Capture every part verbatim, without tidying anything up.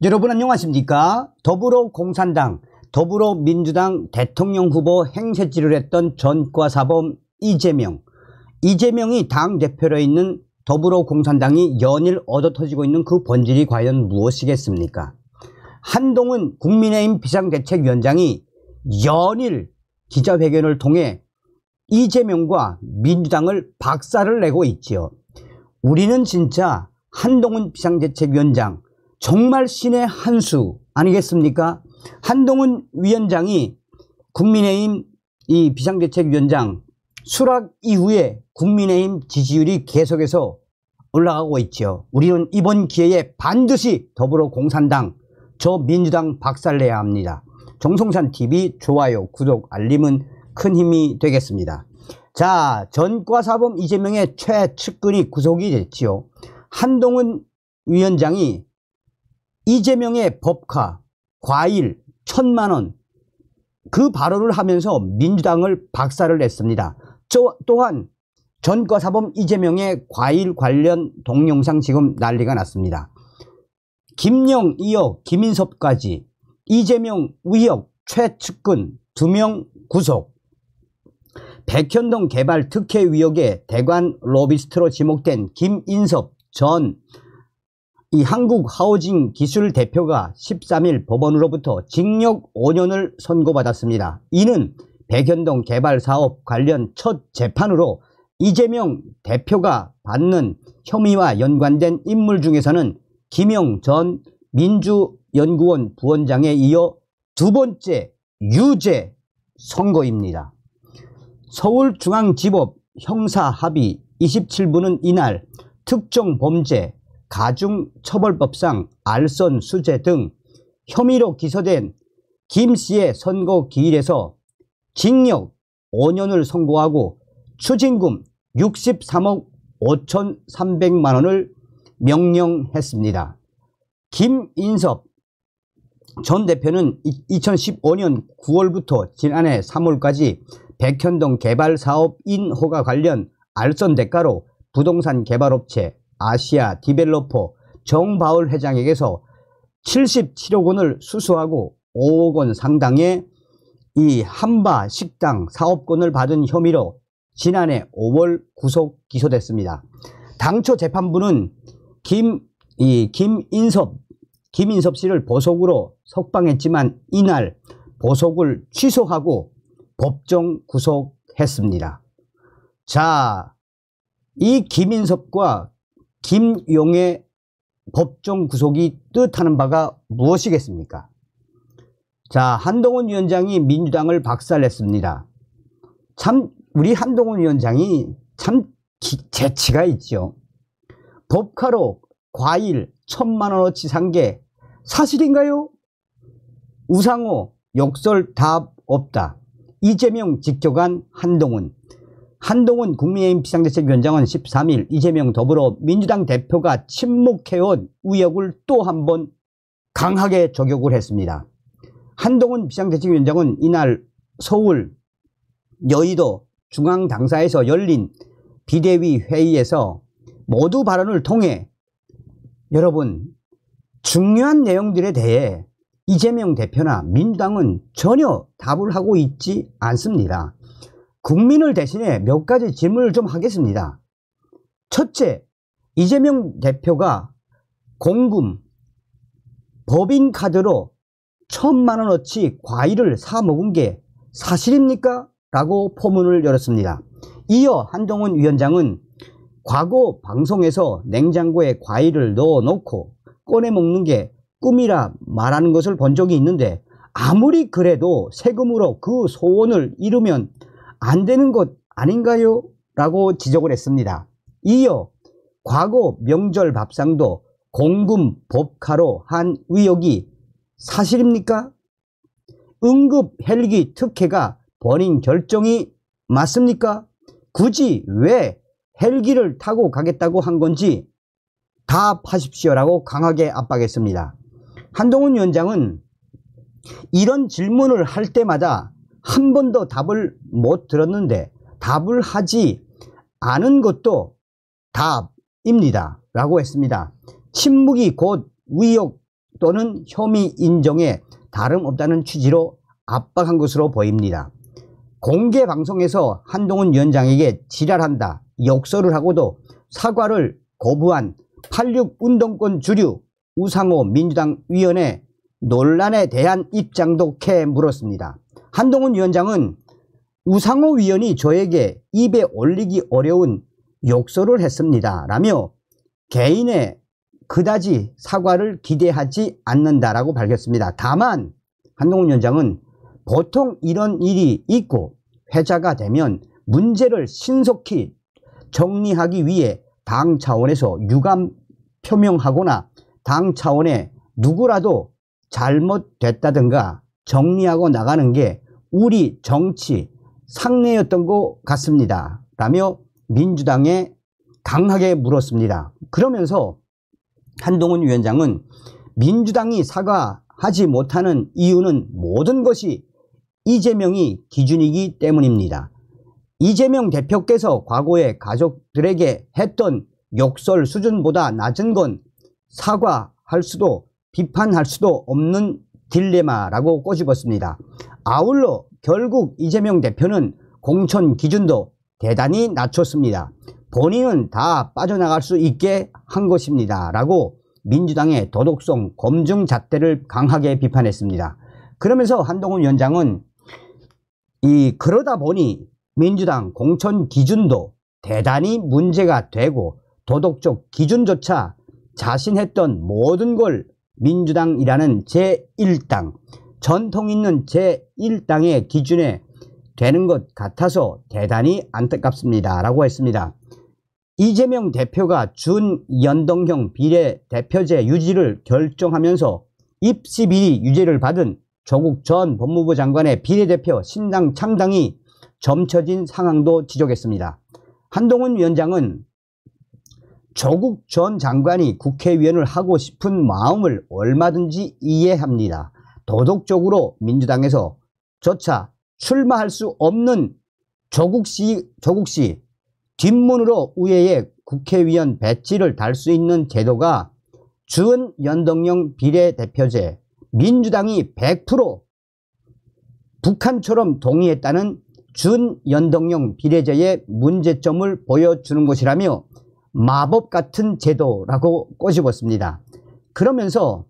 여러분 안녕하십니까? 더불어공산당, 더불어민주당 대통령 후보 행세지를 했던 전과사범 이재명. 이재명이 당대표로 있는 더불어공산당이 연일 얻어터지고 있는 그 본질이 과연 무엇이겠습니까? 한동훈 국민의힘 비상대책위원장이 연일 기자회견을 통해 이재명과 민주당을 박살을 내고 있지요. 우리는 진짜 한동훈 비상대책위원장 정말 신의 한 수 아니겠습니까? 한동훈 위원장이 국민의힘 이 비상대책위원장 수락 이후에 국민의힘 지지율이 계속해서 올라가고 있죠. 우리는 이번 기회에 반드시 더불어공산당, 저 민주당 박살내야 합니다. 정성산티비 좋아요, 구독, 알림은 큰 힘이 되겠습니다. 자, 전과사범 이재명의 최측근이 구속이 됐지요. 한동훈 위원장이 이재명의 법카, 과일, 천만 원 그 발언을 하면서 민주당을 박살을 냈습니다. 저, 또한 전과사범 이재명의 과일 관련 동영상 지금 난리가 났습니다. 김영 이어 김인섭까지 이재명 위협 최측근 두 명 구속. 백현동 개발 특혜 의혹의 대관 로비스트로 지목된 김인섭 전 이 한국하우징기술 대표가 십삼 일 법원으로부터 징역 오 년을 선고받았습니다. 이는 백현동 개발 사업 관련 첫 재판으로 이재명 대표가 받는 혐의와 연관된 인물 중에서는 김영 전 민주연구원 부원장에 이어 두 번째 유죄 선고입니다. 서울중앙지법 형사합의 이십칠 부는 이날 특정범죄, 가중처벌법상 알선수재 등 혐의로 기소된 김씨의 선고기일에서 징역 오 년을 선고하고 추징금 육십삼억 오천삼백만 원을 명령했습니다. 김인섭 전 대표는 이천십오 년 구월부터 지난해 삼월까지 백현동 개발사업 인허가 관련 알선 대가로 부동산 개발업체 아시아 디벨로퍼 정바울 회장에게서 칠십칠억 원을 수수하고 오억 원 상당의 이 한바 식당 사업권을 받은 혐의로 지난해 오월 구속 기소됐습니다. 당초 재판부는 김, 이 김인섭, 김인섭 씨를 보석으로 석방했지만 이날 보석을 취소하고 법정 구속했습니다. 자, 이 김인섭과 김용의 법정 구속이 뜻하는 바가 무엇이겠습니까? 자, 한동훈 위원장이 민주당을 박살냈습니다. 참 우리 한동훈 위원장이 참 기, 재치가 있죠. 법카로 과일 천만 원어치 산 게 사실인가요? 우상호 욕설 답 없다. 이재명 직격한 한동훈. 한동훈 국민의힘 비상대책위원장은 십삼 일 이재명 더불어민주당 대표가 침묵해온 의혹을 또 한 번 강하게 저격을 했습니다. 한동훈 비상대책위원장은 이날 서울 여의도 중앙당사에서 열린 비대위 회의에서 모두 발언을 통해 여러분 중요한 내용들에 대해 이재명 대표나 민주당은 전혀 답을 하고 있지 않습니다. 국민을 대신해 몇 가지 질문을 좀 하겠습니다. 첫째, 이재명 대표가 공금, 법인카드로 천만 원어치 과일을 사 먹은 게 사실입니까? 라고 포문을 열었습니다. 이어 한동훈 위원장은 과거 방송에서 냉장고에 과일을 넣어놓고 꺼내 먹는 게 꿈이라 말하는 것을 본 적이 있는데 아무리 그래도 세금으로 그 소원을 이루면 안 되는 것 아닌가요? 라고 지적을 했습니다. 이어 과거 명절 밥상도 공금 법카로 한 의혹이 사실입니까? 응급 헬기 특혜가 본인 결정이 맞습니까? 굳이 왜 헬기를 타고 가겠다고 한 건지 답하십시오라고 강하게 압박했습니다. 한동훈 위원장은 이런 질문을 할 때마다 한 번도 답을 못 들었는데 답을 하지 않은 것도 답입니다 라고 했습니다. 침묵이 곧 의혹 또는 혐의 인정에 다름없다는 취지로 압박한 것으로 보입니다. 공개 방송에서 한동훈 위원장에게 지랄한다, 욕설을 하고도 사과를 거부한 팔십육 운동권 주류 우상호 민주당 위원의 논란에 대한 입장도 캐 물었습니다. 한동훈 위원장은 우상호 위원이 저에게 입에 올리기 어려운 욕설을 했습니다 라며 개인의 그다지 사과를 기대하지 않는다라고 밝혔습니다. 다만 한동훈 위원장은 보통 이런 일이 있고 회자가 되면 문제를 신속히 정리하기 위해 당 차원에서 유감 표명하거나 당 차원에 누구라도 잘못됐다든가 정리하고 나가는 게 우리 정치 상례였던 것 같습니다 라며 민주당에 강하게 물었습니다. 그러면서 한동훈 위원장은 민주당이 사과하지 못하는 이유는 모든 것이 이재명이 기준이기 때문입니다. 이재명 대표께서 과거에 가족들에게 했던 욕설 수준보다 낮은 건 사과할 수도 비판할 수도 없는 딜레마라고 꼬집었습니다. 아울러 결국 이재명 대표는 공천 기준도 대단히 낮췄습니다. 본인은 다 빠져나갈 수 있게 한 것입니다 라고 민주당의 도덕성 검증 잣대를 강하게 비판했습니다. 그러면서 한동훈 위원장은 이 그러다 보니 민주당 공천 기준도 대단히 문제가 되고 도덕적 기준조차 자신했던 모든 걸 민주당이라는 제일 당, 전통 있는 제일 당의 기준에 되는 것 같아서 대단히 안타깝습니다 라고 했습니다. 이재명 대표가 준연동형 비례대표제 유지를 결정하면서 입시 비리 유죄를 받은 조국 전 법무부 장관의 비례대표 신당 창당이 점쳐진 상황도 지적했습니다. 한동훈 위원장은 조국 전 장관이 국회의원을 하고 싶은 마음을 얼마든지 이해합니다. 도덕적으로 민주당에서 조차 출마할 수 없는 조국 씨, 조국 씨 뒷문으로 우회에 국회의원 배지를 달 수 있는 제도가 준연동형 비례대표제, 민주당이 백 퍼센트 북한처럼 동의했다는 준연동형 비례제의 문제점을 보여주는 것이라며 마법 같은 제도라고 꼬집었습니다. 그러면서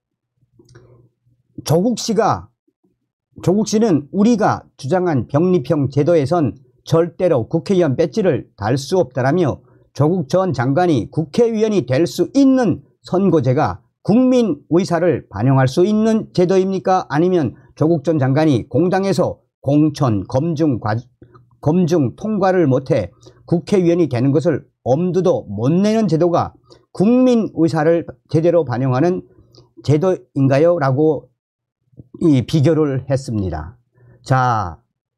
조국 씨가 조국 씨는 우리가 주장한 병립형 제도에선 절대로 국회의원 배지를 달 수 없다라며 조국 전 장관이 국회의원이 될 수 있는 선거제가 국민 의사를 반영할 수 있는 제도입니까? 아니면 조국 전 장관이 공당에서 공천, 검증, 과, 검증 통과를 못해 국회의원이 되는 것을 엄두도 못 내는 제도가 국민 의사를 제대로 반영하는 제도인가요? 라고 이 비교를 했습니다. 자,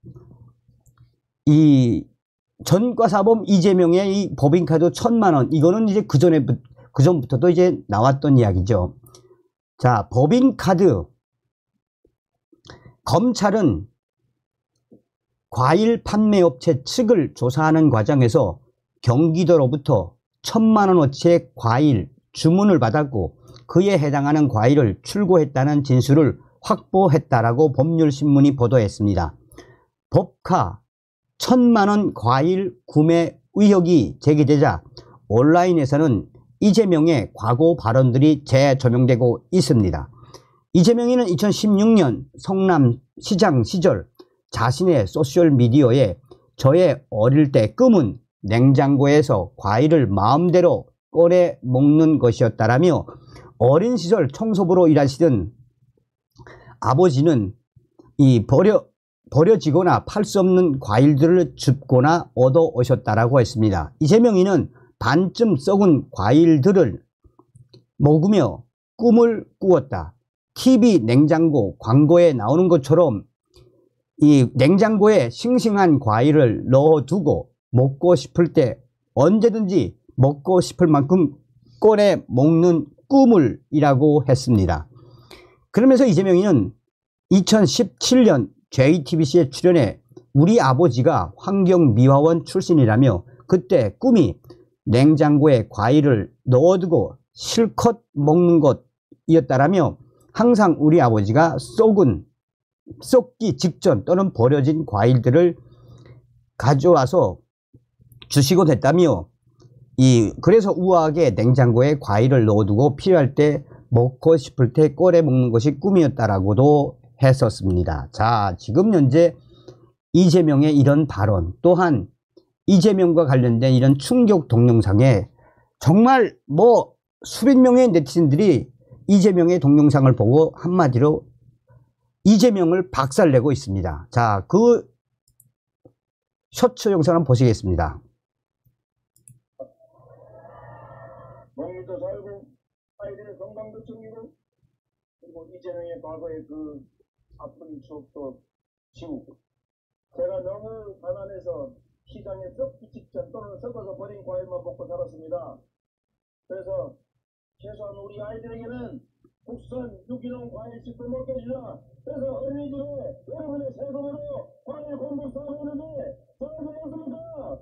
이 전과사범 이재명의 이 법인카드 천만 원, 이거는 이제 그 전에, 그 전부터도 이제 나왔던 이야기죠. 자, 법인카드. 검찰은 과일 판매업체 측을 조사하는 과정에서 경기도로부터 천만 원어치의 과일 주문을 받았고 그에 해당하는 과일을 출고했다는 진술을 확보했다라고 법률신문이 보도했습니다. 법카 천만 원 과일 구매 의혹이 제기되자 온라인에서는 이재명의 과거 발언들이 재조명되고 있습니다. 이재명이는 이천십육 년 성남시장 시절 자신의 소셜미디어에 저의 어릴 때 꿈은 냉장고에서 과일을 마음대로 꺼내 먹는 것이었다라며 어린 시절 청소부로 일하시던 아버지는 이 버려, 버려지거나 팔 수 없는 과일들을 줍거나 얻어 오셨다라고 했습니다. 이재명이는 반쯤 썩은 과일들을 먹으며 꿈을 꾸었다. 티비 냉장고 광고에 나오는 것처럼 이 냉장고에 싱싱한 과일을 넣어두고 먹고 싶을 때 언제든지 먹고 싶을 만큼 꺼내 먹는 꿈을 이라고 했습니다. 그러면서 이재명이는 이천십칠 년 제이티비씨에 출연해 우리 아버지가 환경미화원 출신이라며 그때 꿈이 냉장고에 과일을 넣어두고 실컷 먹는 것 과일이었다라며 항상 우리 아버지가 썩은, 썩기 직전 또는 버려진 과일들을 가져와서 주시곤 했다며, 이 그래서 우아하게 냉장고에 과일을 넣어두고 필요할 때 먹고 싶을 때 꺼내 먹는 것이 꿈이었다라고도 했었습니다. 자, 지금 현재 이재명의 이런 발언, 또한 이재명과 관련된 이런 충격 동영상에 정말 뭐 수백 명의 네티즌들이 이재명의 동영상을 보고 한마디로 이재명을 박살내고 있습니다. 자, 그 셔츠 영상을 보시겠습니다. 농민도 살고 아이들의 건강도 챙기고 그리고 이재명의 과거의 그 아픈 추억도 지우고 제가 너무 가난해서 시장에 썩기 직전 또는 썩어서 버린 과일만 먹고 살았습니다. 그래서 최소한 우리 아이들에게는 국산 유기농 과일집도 먹게 해주자. 그래서 어린이집에 여러분의 세금으로 과일 공급 사고 있는데 저는 없습니까?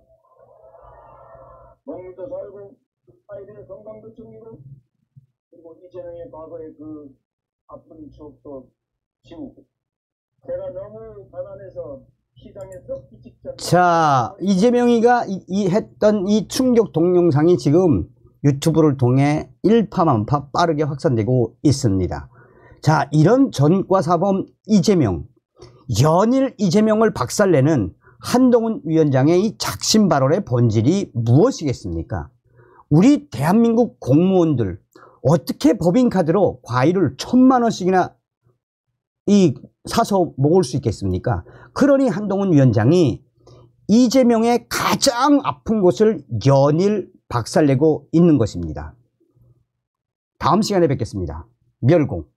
농민도 살고 아이들의 건강도 챙기고 그리고 이재명의 과거의 그 아픈 추억도 지우고 제가 너무 가난해서 시장에 썩기 직전. 자, 이재명이가 이, 이 했던 이 충격 동영상이 지금 유튜브를 통해 일파만파 빠르게 확산되고 있습니다. 자, 이런 전과사범 이재명, 연일 이재명을 박살내는 한동훈 위원장의 이 작심 발언의 본질이 무엇이겠습니까? 우리 대한민국 공무원들 어떻게 법인카드로 과일을 천만 원씩이나 이 사서 먹을 수 있겠습니까? 그러니 한동훈 위원장이 이재명의 가장 아픈 곳을 연일 박살내고 있는 것입니다. 다음 시간에 뵙겠습니다. 멸공.